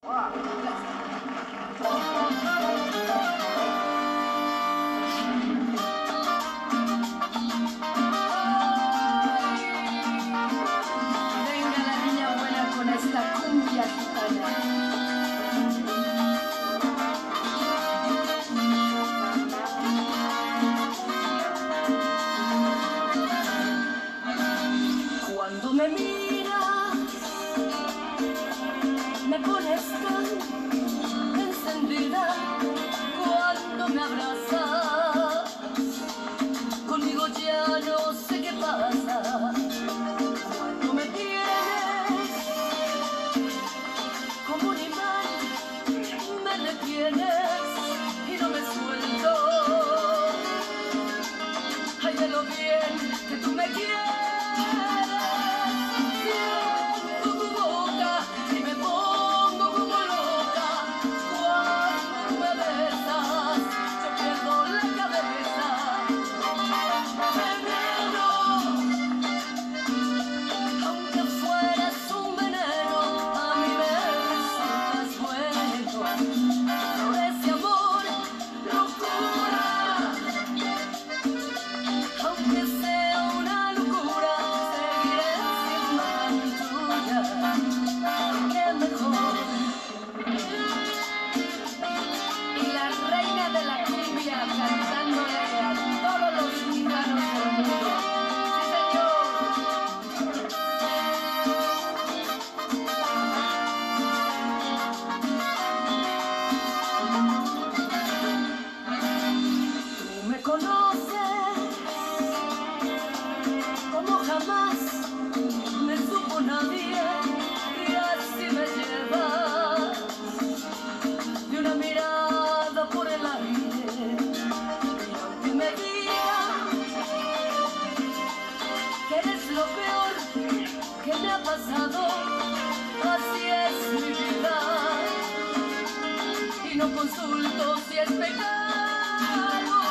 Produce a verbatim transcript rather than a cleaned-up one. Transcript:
Venga la niña buena con esta cumbia gitana. Cuando me miras, me pones tan encendida. Cuando me abrazas, conmigo ya no sé qué pasa. Cuando me tienes como un imán, me detienes y no me suelto. Ay, de lo bien que tú me quieres. Como jamás me supo nadie, y así me llevas de una mirada por el aire. Y aunque me digas que eres lo peor que me ha pasado, así es mi vida, y no consulto si es pecado.